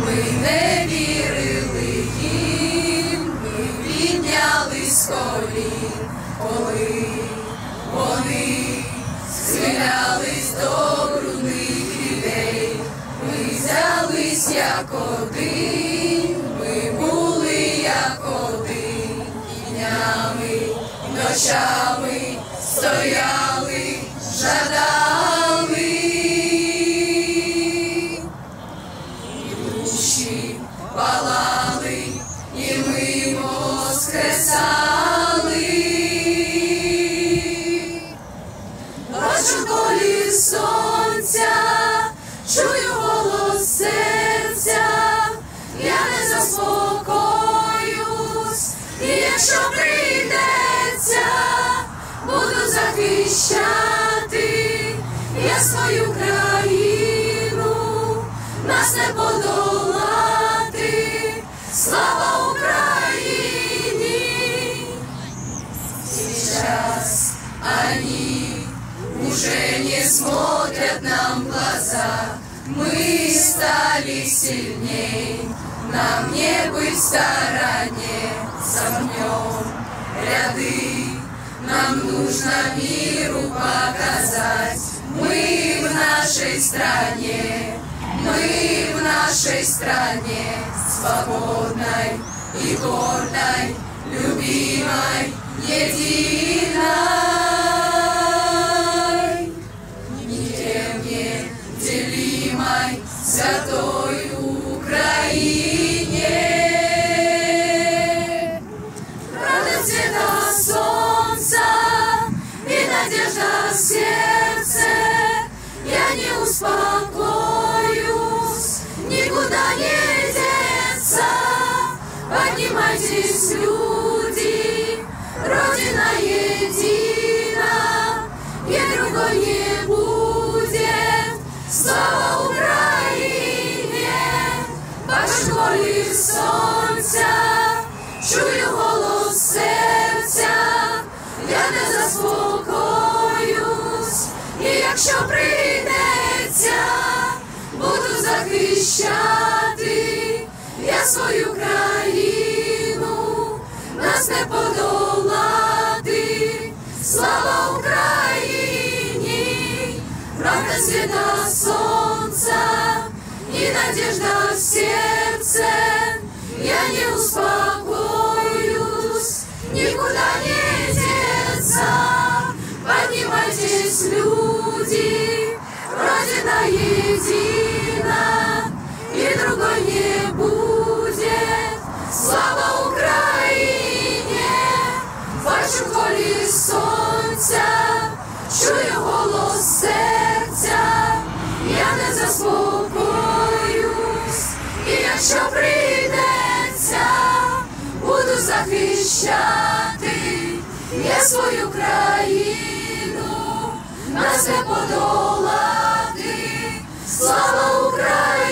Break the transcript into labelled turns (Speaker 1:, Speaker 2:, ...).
Speaker 1: ми не вірили їм, ми піднялись з колін, коли вони схилялись до брудних ідей. Ми взялись як один, ми були як один, і днями, і ночами стояли, жадали, і душі палали, і ми воскресали. Бачу колір сонця, чую голос серця, я не заспокоюсь, і якщо прийдеться, буду захищати я свою країну, нас не подолати, слава Україні! Сейчас они уже не смотрят нам в глаза, мы стали сильней, нам не быть в стороне, сомкнем ряды, нам нужно миру показать, мы в нашей стране, мы в нашей стране, свободной и гордой, любимой, единой. Святой Украине. Правда цвета солнца и надежда в сердце, я не успокоюсь, никуда не деться. Поднимайтесь, люди, Родина едина, и другой не будет. Слава Україні! Бачу колір сонця, чую голос серця, я не заспокоюсь, і якщо прийдеться, буду захищати я свою країну, нас не подолати, слава Україні! Правда света солнца и надежда в сердце, я не успокоюсь, никуда не деться. Поднимайтесь, люди, Родина едина, и другой не будет. Слава Украине! Бачу колір сонця, чую голос серця, я не заспокоюсь, і якщо прийдеться, буду захищати я свою країну, нас не подолати, слава Україні!